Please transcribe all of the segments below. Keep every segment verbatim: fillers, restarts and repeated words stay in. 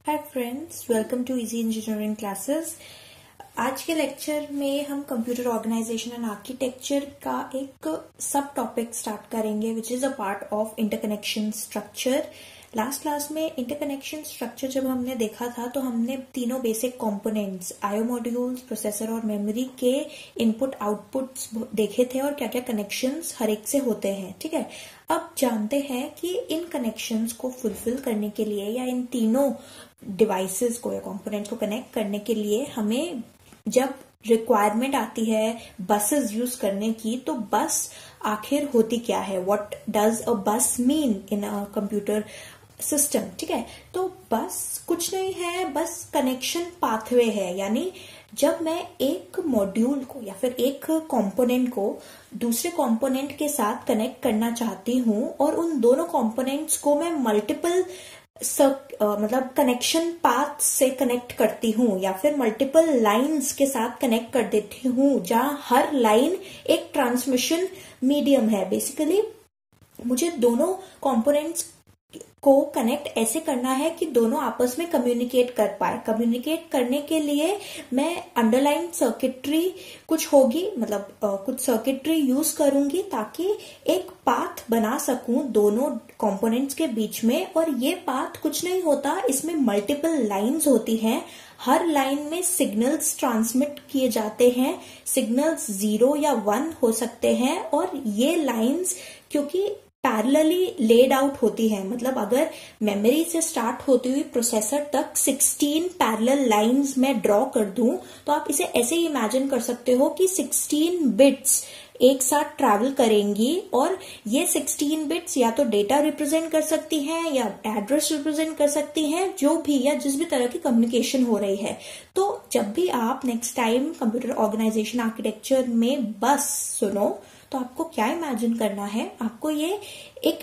Hi friends, welcome to easy engineering classes. आज के lecture में हम कंप्यूटर ऑर्गेनाइजेशन एंड आर्किटेक्चर का एक सब टॉपिक स्टार्ट करेंगे which is a part of interconnection structure. Last class में इंटरकनेक्शन स्ट्रक्चर जब हमने देखा था तो हमने तीनों basic components IO modules, processor और मेमोरी के इनपुट आउटपुट्स देखे थे और क्या क्या कनेक्शंस हर एक से होते हैं। ठीक है, अब जानते हैं कि इन कनेक्शंस को फुलफिल करने के लिए या इन तीनों डिवाइसेस को या कंपोनेंट्स को कनेक्ट करने के लिए हमें जब रिक्वायरमेंट आती है बसेस यूज करने की, तो बस आखिर होती क्या है, what does a bus mean in a computer system. ठीक है, तो बस कुछ नहीं है, बस कनेक्शन पाथवे है। यानी जब मैं एक मॉड्यूल को या फिर एक कंपोनेंट को दूसरे कंपोनेंट के साथ कनेक्ट करना चाहती हूं और उन दोनों कंपोनेंट्स को मैं मल्टीपल मतलब कनेक्शन पाथ से कनेक्ट करती हूँ या फिर मल्टीपल लाइंस के साथ कनेक्ट कर देती हूँ, जहां हर लाइन एक ट्रांसमिशन मीडियम है। बेसिकली मुझे दोनों कंपोनेंट्स को कनेक्ट ऐसे करना है कि दोनों आपस में कम्युनिकेट कर पाए। कम्युनिकेट करने के लिए मैं अंडरलाइन सर्किटरी कुछ होगी, मतलब uh, कुछ सर्किटरी यूज करूंगी ताकि एक पाथ बना सकूं दोनों कंपोनेंट्स के बीच में। और ये पाथ कुछ नहीं होता, इसमें मल्टीपल लाइंस होती हैं। हर लाइन में सिग्नल्स ट्रांसमिट किए जाते हैं। सिग्नल्स जीरो या वन हो सकते हैं और ये लाइंस क्योंकि पैरेलली लेड आउट होती है, मतलब अगर मेमोरी से स्टार्ट होती हुई प्रोसेसर तक सिक्सटीन पैरेलल लाइंस में ड्रॉ कर दूं तो आप इसे ऐसे ही इमेजिन कर सकते हो कि सिक्सटीन बिट्स एक साथ ट्रैवल करेंगी और ये सिक्सटीन बिट्स या तो डेटा रिप्रेजेंट कर सकती हैं या एड्रेस रिप्रेजेंट कर सकती हैं, जो भी या जिस भी तरह की कम्युनिकेशन हो रही है। तो जब भी आप next time computer organization architecture में बस सुनो तो आपको क्या इमेजिन करना है, आपको ये एक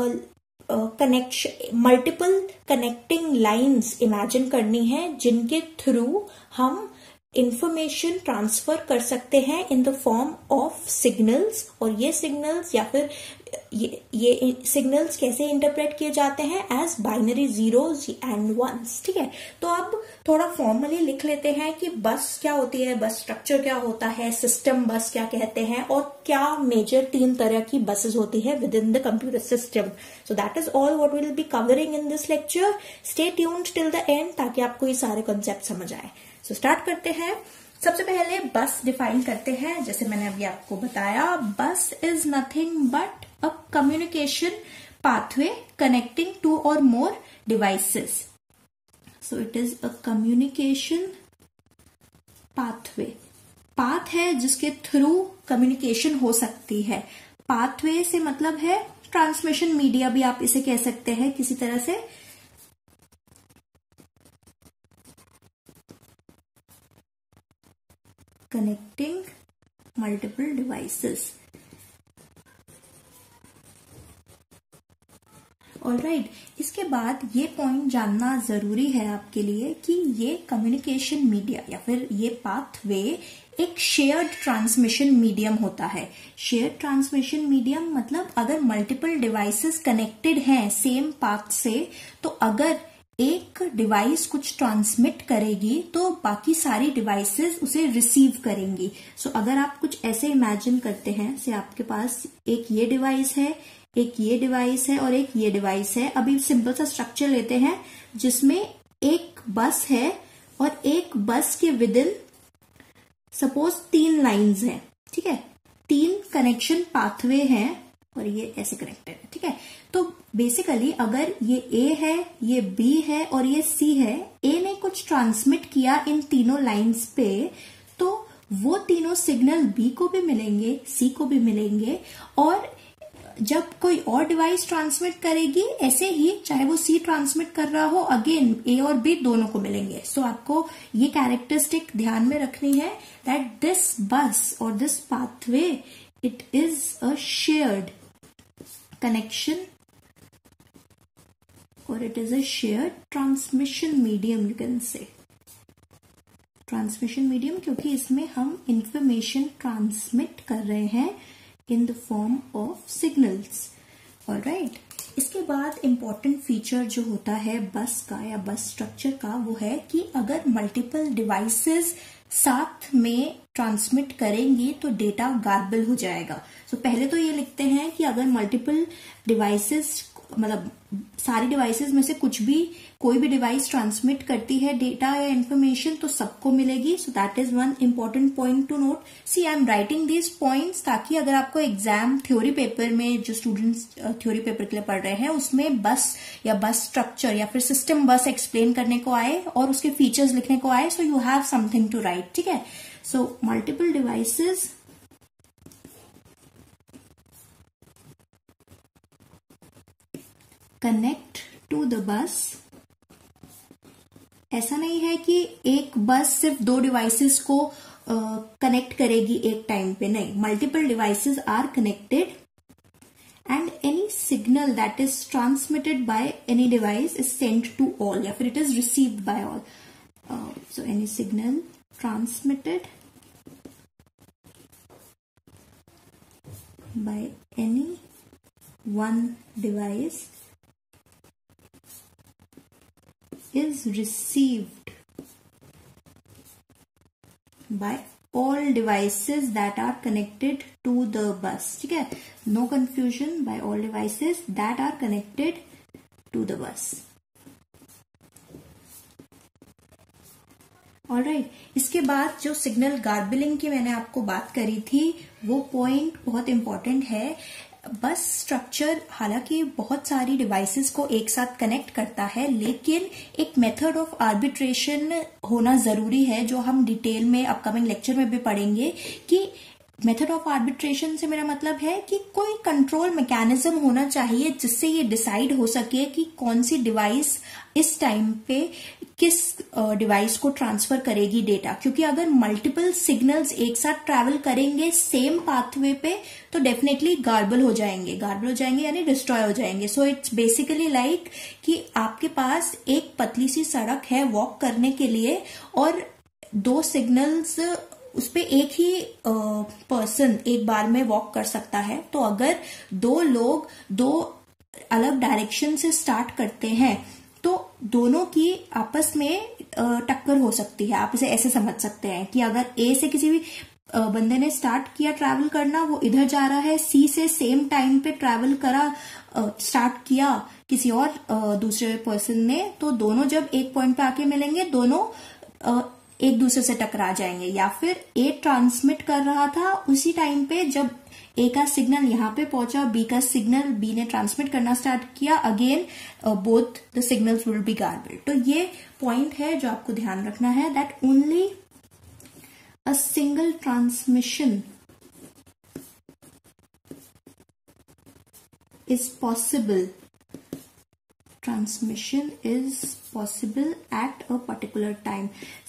connection multiple connecting lines imagine करनी है जिनके थ्रू हम इंफॉर्मेशन ट्रांसफर कर सकते हैं in the form of signals. और ये सिग्नल्स या फिर ये ये सिग्नल्स कैसे इंटरप्रेट किए जाते हैं as binary zeros and ones. ठीक है, तो अब थोड़ा फॉर्मली लिख लेते हैं कि बस क्या होती है, बस स्ट्रक्चर क्या होता है, सिस्टम बस क्या कहते हैं और क्या मेजर तीन तरह की बसेस होती है within the computer system. So that is all what we will be covering in this lecture. Stay tuned till the end ताकि आपको ये सारे कॉन्सेप्ट समझ आए। सो so, स्टार्ट करते हैं। सबसे पहले बस डिफाइन करते हैं। जैसे मैंने अभी आपको बताया, bus is nothing but a communication pathway connecting two or more devices. So it is a communication pathway. Path है जिसके थ्रू कम्युनिकेशन हो सकती है। पाथवे से मतलब है ट्रांसमिशन मीडिया भी आप इसे कह सकते हैं किसी तरह से। Connecting multiple devices. ऑलराइट, इसके बाद ये पॉइंट जानना जरूरी है आपके लिए कि ये कम्युनिकेशन मीडिया या फिर ये पाथवे एक शेयर्ड ट्रांसमिशन मीडियम होता है। शेयर्ड ट्रांसमिशन मीडियम मतलब अगर मल्टीपल डिवाइसेस कनेक्टेड हैं सेम पाथ से, तो अगर एक डिवाइस कुछ ट्रांसमिट करेगी तो बाकी सारी डिवाइसेस उसे रिसीव करेंगी। सो so, अगर आप कुछ ऐसे इमेजिन करते हैं, से आपके पास एक ये डिवाइस है, एक ये डिवाइस है और एक ये डिवाइस है। अभी सिंपल सा स्ट्रक्चर लेते हैं जिसमें एक बस है और एक बस के विद इन सपोज तीन लाइंस हैं। ठीक है, तीन कनेक्शन पाथवे हैं और ये ऐसे कनेक्टेड है। ठीक है, तो बेसिकली अगर ये ए है, ये बी है और ये सी है, ए ने कुछ ट्रांसमिट किया इन तीनों लाइंस पे, तो वो तीनों सिग्नल बी को भी मिलेंगे, सी को भी मिलेंगे। और जब कोई और डिवाइस ट्रांसमिट करेगी ऐसे ही, चाहे वो सी ट्रांसमिट कर रहा हो, अगेन ए और बी दोनों को मिलेंगे। सो so, आपको ये कैरेक्टरिस्टिक ध्यान में रखनी है दैट दिस बस और this pathway it is a shared connection or it is a shared transmission medium, you can say transmission medium, क्योंकि इसमें हम information transmit कर रहे हैं in the form of signals. All right. इसके बाद important feature जो होता है बस का या बस स्ट्रक्चर का वो है कि अगर मल्टीपल डिवाइसेस साथ में ट्रांसमिट करेंगी तो डेटा गार्बल हो जाएगा। सो so, पहले तो ये लिखते हैं कि अगर मल्टीपल डिवाइसेस मतलब सारी डिवाइसेस में से कुछ भी कोई भी डिवाइस ट्रांसमिट करती है डेटा या इंफॉर्मेशन तो सबको मिलेगी। So that is one important point to note. See I am writing these points ताकि अगर आपको एग्जाम थ्योरी पेपर में जो स्टूडेंट्स थ्योरी पेपर के लिए पढ़ रहे हैं उसमें बस या बस स्ट्रक्चर या फिर सिस्टम बस एक्सप्लेन करने को आए और उसके फीचर्स लिखने को आए, so you have something to write. ठीक है, so multiple devices connect to the bus. ऐसा नहीं है कि एक बस सिर्फ दो डिवाइसेस को कनेक्ट uh, करेगी एक टाइम पे, नहीं, multiple devices are connected and any signal that is transmitted by any device is sent to all या फिर it is received by all. So any signal transmitted by any one device is received by all devices that are connected to the bus। ठीक है, no confusion, by all devices that are connected to the bus। Alright, इसके बाद जो signal गार्बलिंग की मैंने आपको बात करी थी वो पॉइंट बहुत इंपॉर्टेंट है। बस स्ट्रक्चर हालांकि बहुत सारी डिवाइसेस को एक साथ कनेक्ट करता है, लेकिन एक मेथड ऑफ आर्बिट्रेशन होना जरूरी है जो हम डिटेल में अपकमिंग लेक्चर में भी पढ़ेंगे। कि मेथड ऑफ आर्बिट्रेशन से मेरा मतलब है कि कोई कंट्रोल मैकेनिज्म होना चाहिए जिससे ये डिसाइड हो सके कि कौन सी डिवाइस इस टाइम पे किस डिवाइस को ट्रांसफर करेगी डेटा। क्योंकि अगर मल्टीपल सिग्नल्स एक साथ ट्रैवल करेंगे सेम पाथवे पे तो डेफिनेटली गार्बल हो जाएंगे गार्बल हो जाएंगे यानी डिस्ट्रॉय हो जाएंगे। सो इट्स बेसिकली लाइक कि आपके पास एक पतली सी सड़क है वॉक करने के लिए और दो सिग्नल्स उस पे एक ही पर्सन एक बार में वॉक कर सकता है। तो अगर दो लोग दो अलग डायरेक्शन से स्टार्ट करते हैं तो दोनों की आपस में टक्कर हो सकती है। आप इसे ऐसे समझ सकते हैं कि अगर ए से किसी भी बंदे ने स्टार्ट किया ट्रैवल करना, वो इधर जा रहा है, सी से सेम टाइम पे ट्रैवल करा स्टार्ट किया किसी और दूसरे पर्सन ने, तो दोनों जब एक पॉइंट पे आके मिलेंगे दोनों एक दूसरे से टकरा जाएंगे। या फिर ए ट्रांसमिट कर रहा था उसी टाइम पे जब ए का सिग्नल यहाँ पे पहुंचा, बी का सिग्नल बी ने ट्रांसमिट करना स्टार्ट किया, again both the signals will be garbled. तो ये पॉइंट है जो आपको ध्यान रखना है, that only a single transmission is possible transmission is possible at a particular time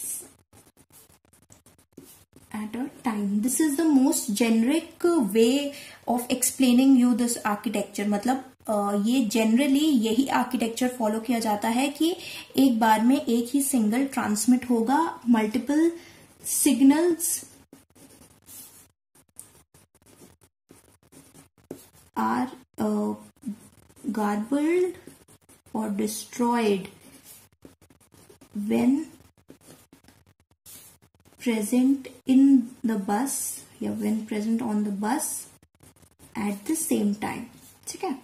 at a time this is the most generic way of explaining you this architecture। मतलब uh, ये जनरली यही architecture follow किया जाता है कि एक बार में एक ही सिंगल ट्रांसमिट होगा, multiple signals are garbled or destroyed when present in the bus या when present on the bus at the same time। ठीक है,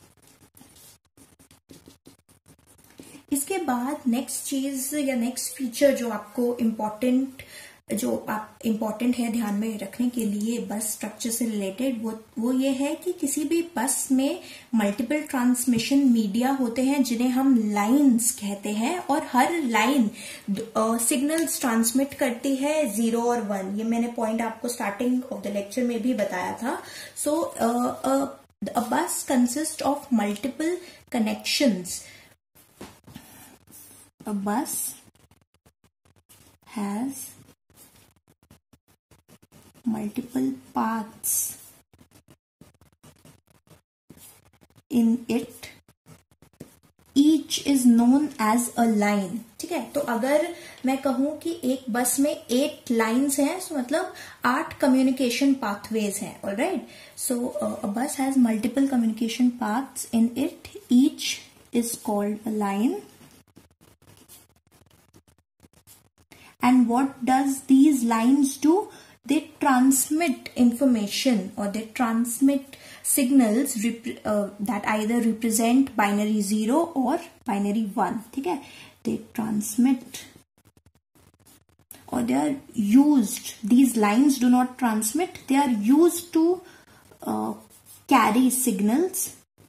इसके बाद नेक्स्ट चीज या नेक्स्ट फीचर जो आपको इम्पोर्टेंट जो आप इम्पोर्टेंट है ध्यान में रखने के लिए बस स्ट्रक्चर से रिलेटेड, वो वो ये है कि किसी भी बस में मल्टीपल ट्रांसमिशन मीडिया होते हैं जिन्हें हम लाइंस कहते हैं, और हर लाइन सिग्नल्स ट्रांसमिट करती है जीरो और वन। ये मैंने पॉइंट आपको स्टार्टिंग ऑफ द लेक्चर में भी बताया था। So a bus consist of multiple connections. A bus has multiple paths in it, each which is known as a line. ठीक है, तो अगर मैं कहूं कि एक बस में एट लाइन्स हैं, so मतलब आठ कम्युनिकेशन पाथवेज हैं। Alright, so a bus has multiple communication paths in it, each is called a line. And what does these lines do? They transmit information or they transmit signals uh, that either represent binary zero or binary one. ठीक है, they transmit or they are used. These lines do not transmit. They are used to uh, carry signals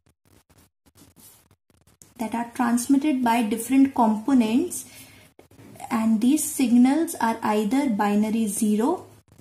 that are transmitted by different components. And these signals are either binary zero,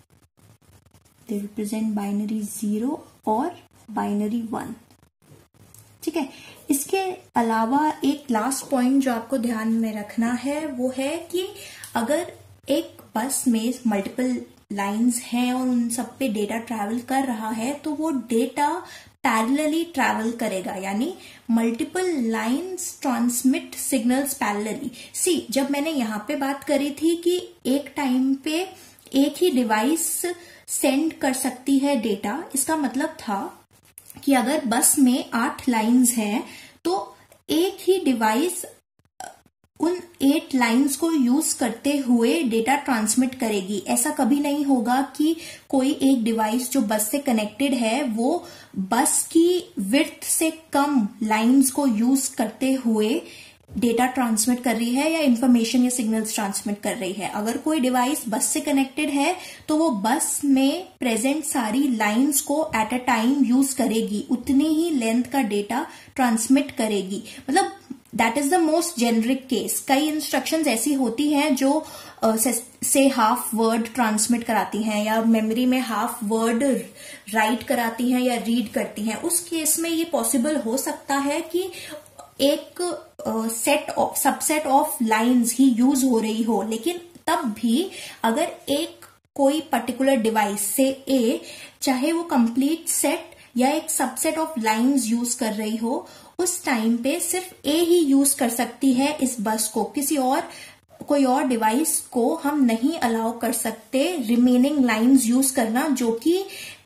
they represent binary zero or binary one. ठीक है, इसके अलावा एक last point जो आपको ध्यान में रखना है वो है कि अगर एक बस में मल्टीपल लाइंस हैं और उन सब पे डेटा ट्रैवल कर रहा है तो वो डेटा पैरेलली ट्रैवल करेगा, यानी multiple lines transmit signals parallelly. See, जब मैंने यहाँ पे बात करी थी कि एक टाइम पे एक ही डिवाइस सेंड कर सकती है डेटा, इसका मतलब था कि अगर बस में आठ लाइंस हैं तो एक ही डिवाइस उन एट लाइंस को यूज करते हुए डेटा ट्रांसमिट करेगी। ऐसा कभी नहीं होगा कि कोई एक डिवाइस जो बस से कनेक्टेड है वो बस की विड्थ से कम लाइंस को यूज करते हुए डेटा ट्रांसमिट कर रही है या इंफॉर्मेशन या सिग्नल्स ट्रांसमिट कर रही है। अगर कोई डिवाइस बस से कनेक्टेड है तो वो बस में प्रेजेंट सारी लाइंस को एट अ टाइम यूज करेगी, उतनी ही लेंथ का डेटा ट्रांसमिट करेगी। मतलब that is the most generic case. कई इंस्ट्रक्शंस ऐसी होती हैं जो uh, से, से हाफ वर्ड ट्रांसमिट कराती हैं या मेमोरी में हाफ वर्ड राइट कराती हैं या रीड करती हैं। उस केस में ये पॉसिबल हो सकता है कि एक set of subset of lines ही यूज हो रही हो, लेकिन तब भी अगर एक कोई पर्टिकुलर डिवाइस से ए, चाहे वो कंप्लीट सेट या एक सबसेट ऑफ लाइंस यूज कर रही हो, उस टाइम पे सिर्फ ए ही यूज कर सकती है इस बस को। किसी और कोई और डिवाइस को हम नहीं अलाउ कर सकते रिमेनिंग लाइंस यूज करना जो कि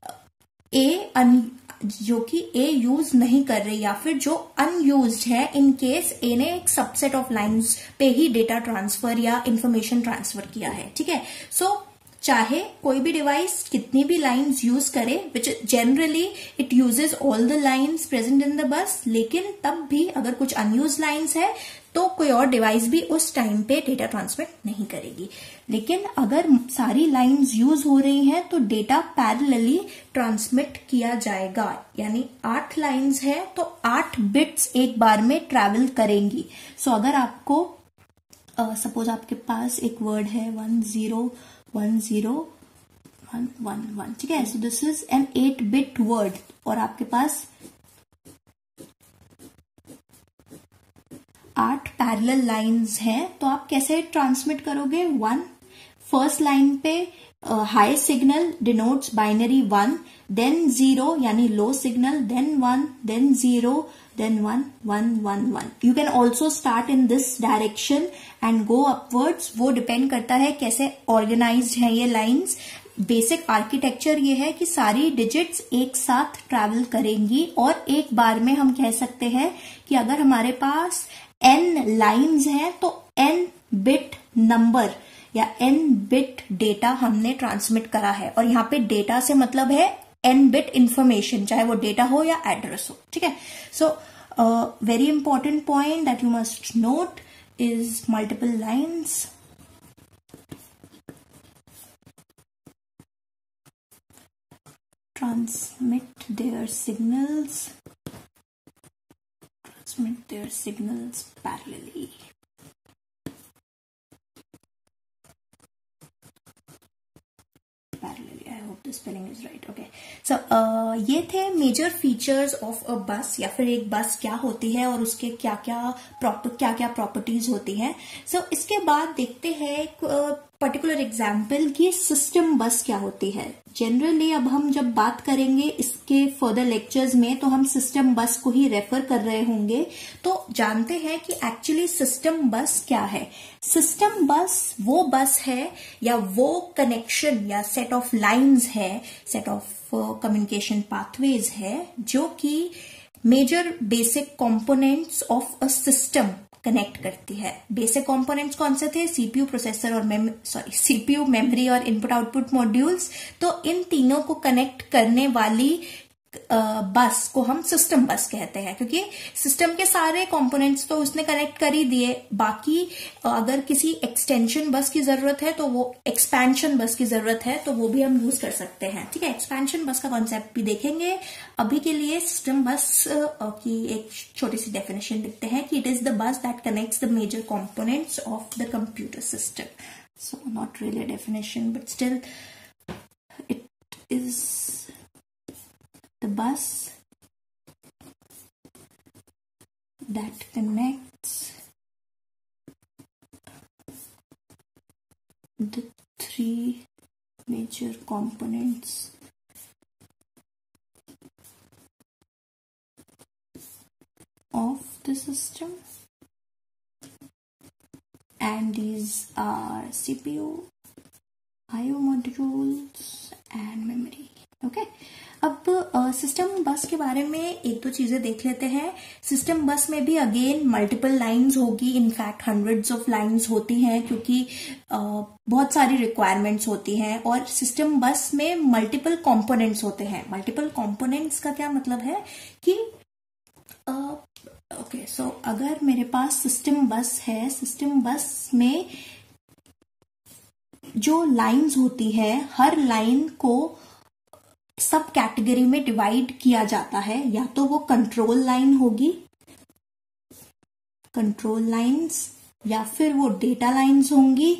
ए जो कि ए यूज नहीं कर रही या फिर जो अनयूज्ड है, इन केस ए ने एक सबसेट ऑफ लाइंस पे ही डेटा ट्रांसफर या इंफॉर्मेशन ट्रांसफर किया है। ठीक है, सो so, चाहे कोई भी डिवाइस कितनी भी लाइंस यूज करे, which generally it uses all the lines present in the bus, लेकिन तब भी अगर कुछ अनयूज लाइंस है तो कोई और डिवाइस भी उस टाइम पे डेटा ट्रांसमिट नहीं करेगी। लेकिन अगर सारी लाइंस यूज हो रही हैं तो डेटा पैरेलली ट्रांसमिट किया जाएगा, यानी आठ लाइंस है तो आठ बिट्स एक बार में ट्रैवल करेंगी। सो so, अगर आपको सपोज uh, आपके पास एक वर्ड है one zero one zero one one one, ठीक है, so this is an eight bit word और आपके पास आठ पैरेलल लाइंस हैं, तो आप कैसे ट्रांसमिट करोगे? वन, फर्स्ट लाइन पे high signal denotes binary one, then zero यानी low signal, then one, then zero, then one, one, one, one. You can also start in this direction and go upwards. वो depend करता है कैसे organised है ये lines. Basic architecture ये है कि सारी डिजिट्स एक साथ ट्रैवल करेंगी और एक बार में हम कह सकते हैं कि अगर हमारे पास n लाइंस हैं तो n बिट नंबर या n बिट डेटा हमने ट्रांसमिट करा है, और यहाँ पे डेटा से मतलब है n बिट इंफॉर्मेशन, चाहे वो डेटा हो या एड्रेस हो। ठीक है, so very important point that you must note is multiple lines transmit their signals transmit their signals parallelly. Parallelly, I hope the spelling is right. Okay, so uh, ये थे major features of a बस, या फिर एक बस क्या होती है और उसके क्या क्या प्रॉपर क्या क्या प्रॉपर्टीज होती हैं। सो so, इसके बाद देखते हैं पर्टिकुलर एग्जाम्पल कि सिस्टम बस क्या होती है। जनरली अब हम जब बात करेंगे इसके फर्दर लेक्चर्स में तो हम सिस्टम बस को ही रेफर कर रहे होंगे। तो जानते हैं कि एक्चुअली सिस्टम बस क्या है। सिस्टम बस वो बस है या वो कनेक्शन या सेट ऑफ लाइंस है, सेट ऑफ कम्युनिकेशन पाथवेज है जो कि major basic components of a system connect करती है। बेसिक कंपोनेंट्स कौन से थे? सीपीयू, प्रोसेसर और मेम सॉरी सीपीयू, मेमोरी और इनपुट आउटपुट मॉड्यूल्स। तो इन तीनों को कनेक्ट करने वाली बस को हम सिस्टम बस कहते हैं, क्योंकि सिस्टम के सारे कंपोनेंट्स तो उसने कनेक्ट कर ही दिए। बाकी अगर किसी एक्सटेंशन बस की जरूरत है तो वो एक्सपेंशन बस की जरूरत है तो वो भी हम यूज कर सकते हैं। ठीक है, एक्सपेंशन बस का कॉन्सेप्ट भी देखेंगे। अभी के लिए सिस्टम बस की एक छोटी सी डेफिनेशन लिखते हैं कि it is the bus that connects the major components of the computer system. So not really a definition but still it is the bus that connects the three major components of the system, and these are C P U, I O modules and memory. Okay. अब system uh, bus के बारे में एक दो चीजें देख लेते हैं। सिस्टम बस में भी अगेन मल्टीपल लाइंस होगी, इनफैक्ट हंड्रेड्स ऑफ लाइंस होती हैं क्योंकि uh, बहुत सारी रिक्वायरमेंट्स होती हैं। और सिस्टम बस में मल्टीपल कंपोनेंट्स होते हैं। मल्टीपल कंपोनेंट्स का क्या मतलब है कि ओके सो अगर मेरे पास सिस्टम बस है, सिस्टम बस में जो लाइंस होती है हर लाइन को सब कैटेगरी में डिवाइड किया जाता है। या तो वो कंट्रोल लाइन होगी, कंट्रोल लाइंस, या फिर वो डेटा लाइंस होंगी,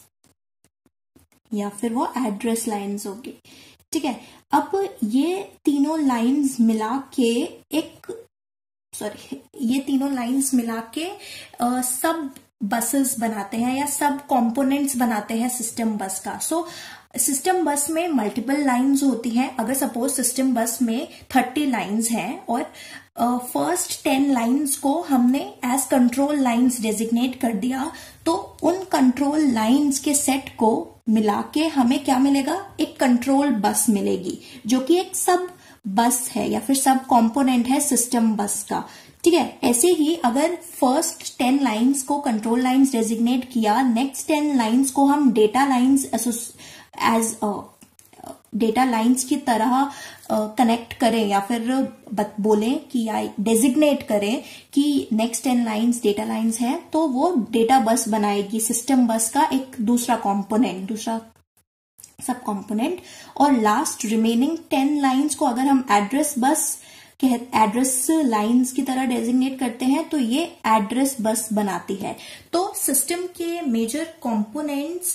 या फिर वो एड्रेस लाइंस होगी। ठीक है, अब ये तीनों लाइंस मिला के एक सॉरी ये तीनों लाइंस मिला के आ, सब बसेस बनाते हैं या सब कंपोनेंट्स बनाते हैं सिस्टम बस का। सो सिस्टम बस में मल्टीपल लाइंस होती हैं। अगर सपोज सिस्टम बस में थर्टी लाइंस हैं और फर्स्ट टेन लाइंस को हमने एज कंट्रोल लाइंस डेजिग्नेट कर दिया, तो उन कंट्रोल लाइंस के सेट को मिला के हमें क्या मिलेगा? एक कंट्रोल बस मिलेगी जो कि एक सब बस है या फिर सब कंपोनेंट है सिस्टम बस का। ठीक है, ऐसे ही अगर फर्स्ट टेन लाइंस को कंट्रोल लाइंस डेजिग्नेट किया, नेक्स्ट टेन लाइंस को हम data lines as data lines की तरह कनेक्ट uh, करें या फिर बोलें कि या डेजिग्नेट करें कि next ten lines data lines है, तो वो डेटा बस बनाएगी सिस्टम बस का एक दूसरा कंपोनेंट, दूसरा सब कंपोनेंट। और लास्ट रिमेनिंग टेन लाइंस को अगर हम एड्रेस बस एड्रेस लाइंस की तरह डेजिग्नेट करते हैं तो ये एड्रेस बस बनाती है। तो सिस्टम के मेजर कंपोनेंट्स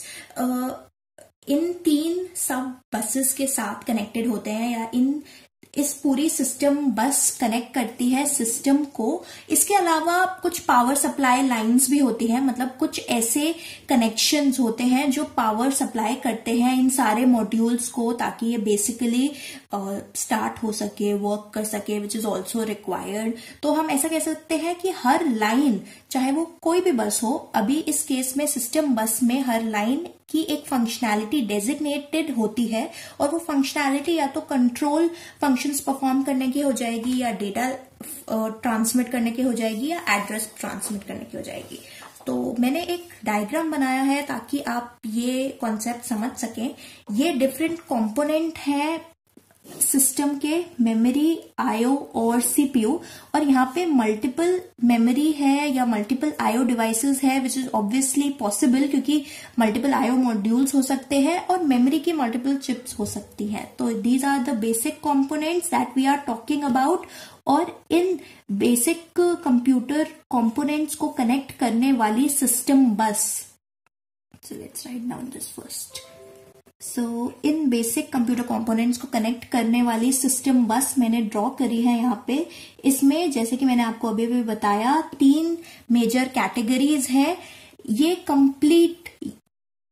इन तीन सब बसेस के साथ कनेक्टेड होते हैं, या इन इस पूरी सिस्टम बस कनेक्ट करती है सिस्टम को। इसके अलावा कुछ पावर सप्लाई लाइंस भी होती है, मतलब कुछ ऐसे कनेक्शंस होते हैं जो पावर सप्लाई करते हैं इन सारे मॉड्यूल्स को, ताकि ये बेसिकली स्टार्ट हो सके, वर्क कर सके, विच इज ऑल्सो रिक्वायर्ड। तो हम ऐसा कह सकते हैं कि हर लाइन, चाहे वो कोई भी बस हो, अभी इस केस में सिस्टम बस में हर लाइन की एक फंक्शनैलिटी डेजिग्नेटेड होती है, और वो फंक्शनैलिटी या तो कंट्रोल फंक्शंस परफॉर्म करने की हो जाएगी, या डेटा ट्रांसमिट करने की हो जाएगी, या एड्रेस ट्रांसमिट करने की हो जाएगी। तो मैंने एक डायग्राम बनाया है ताकि आप ये कॉन्सेप्ट समझ सकें। ये डिफरेंट कंपोनेंट है सिस्टम के, मेमोरी, आईओ और सीपीयू, और यहाँ पे मल्टीपल मेमोरी है या मल्टीपल आईओ डिवाइसेस है, विच इज ऑब्वियसली पॉसिबल क्योंकि मल्टीपल आईओ मॉड्यूल्स हो सकते हैं और मेमोरी की मल्टीपल चिप्स हो सकती हैं। तो these are the basic components that we are talking about. और इन बेसिक कंप्यूटर कंपोनेंट्स को कनेक्ट करने वाली system bus, so let's write down this first. So इन बेसिक कंप्यूटर कंपोनेंट्स को कनेक्ट करने वाली सिस्टम बस मैंने ड्रॉ करी है यहाँ पे। इसमें जैसे कि मैंने आपको अभी भी बताया, तीन मेजर कैटेगरीज हैं। ये complete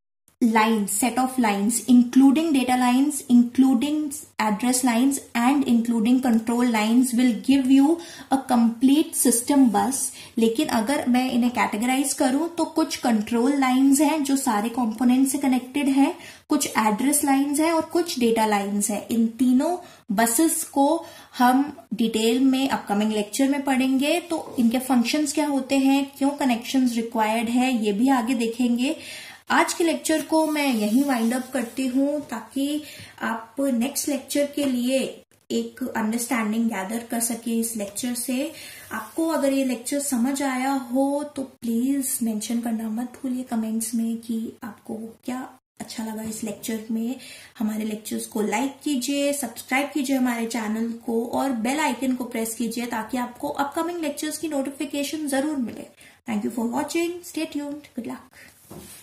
lines, set of lines, including data lines, including address lines, and including control lines will give you a complete system bus. लेकिन अगर मैं इन्हें कैटेगराइज करूं तो कुछ कंट्रोल लाइंस हैं जो सारे कंपोनेंट से कनेक्टेड है, कुछ एड्रेस लाइंस हैं और कुछ डेटा लाइंस हैं. इन तीनों बसेस को हम डिटेल में अपकमिंग लेक्चर में पढ़ेंगे. तो इनके फंक्शंस क्या होते हैं, क्यों कनेक्शंस रिक्वायर्ड है, ये भी आगे देखेंगे. आज के लेक्चर को मैं यहीं वाइंड अप करती हूँ ताकि आप नेक्स्ट लेक्चर के लिए एक अंडरस्टैंडिंग गैदर कर सके इस लेक्चर से. आपको अगर ये लेक्चर समझ आया हो तो प्लीज मेंशन करना मत भूलिए कमेंट्स में कि आपको क्या अच्छा लगा इस लेक्चर में. हमारे लेक्चर्स को लाइक कीजिए, सब्सक्राइब कीजिए हमारे चैनल को और बेल आइकन को प्रेस कीजिए ताकि आपको अपकमिंग लेक्चर्स की नोटिफिकेशन जरूर मिले. Thank you for watching. Stay tuned. Good luck.